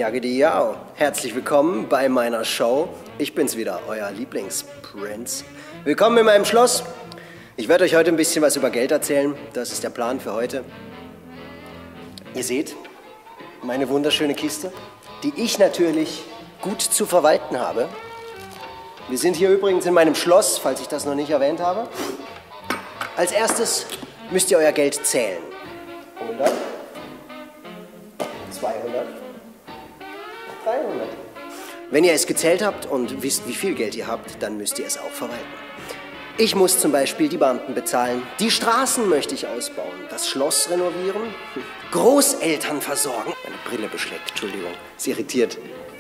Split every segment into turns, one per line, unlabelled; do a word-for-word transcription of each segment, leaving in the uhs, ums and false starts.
Jagedi-Jau. Herzlich willkommen bei meiner Show. Ich bin's wieder, euer Lieblingsprinz. Willkommen in meinem Schloss. Ich werde euch heute ein bisschen was über Geld erzählen. Das ist der Plan für heute. Ihr seht meine wunderschöne Kiste, die ich natürlich gut zu verwalten habe. Wir sind hier übrigens in meinem Schloss, falls ich das noch nicht erwähnt habe. Als erstes müsst ihr euer Geld zählen. hundert, zweihundert, dreihundert. Wenn ihr es gezählt habt und wisst, wie viel Geld ihr habt, dann müsst ihr es auch verwalten. Ich muss zum Beispiel die Beamten bezahlen, die Straßen möchte ich ausbauen, das Schloss renovieren, Großeltern versorgen. Meine Brille beschlägt, Entschuldigung, sie irritiert.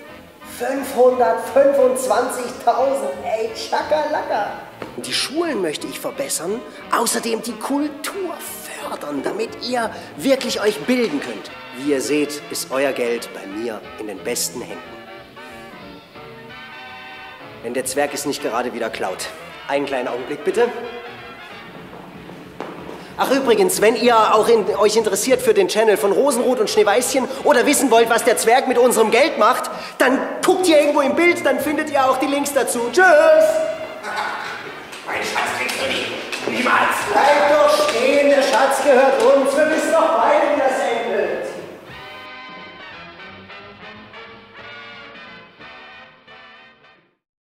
fünfhundertfünfundzwanzigtausend, ey, Chakalaka. Die Schulen möchte ich verbessern, außerdem die Kultur fördern, damit ihr wirklich euch bilden könnt. Wie ihr seht, ist euer Geld bei mir in den besten Händen. Wenn der Zwerg es nicht gerade wieder klaut. Einen kleinen Augenblick, bitte. Ach übrigens, wenn ihr auch in, euch interessiert für den Channel von Rosenrot und Schneeweißchen oder wissen wollt, was der Zwerg mit unserem Geld macht, dann guckt hier irgendwo im Bild, dann findet ihr auch die Links dazu. Tschüss!
Mein Schatz kriegst du nie. Niemals!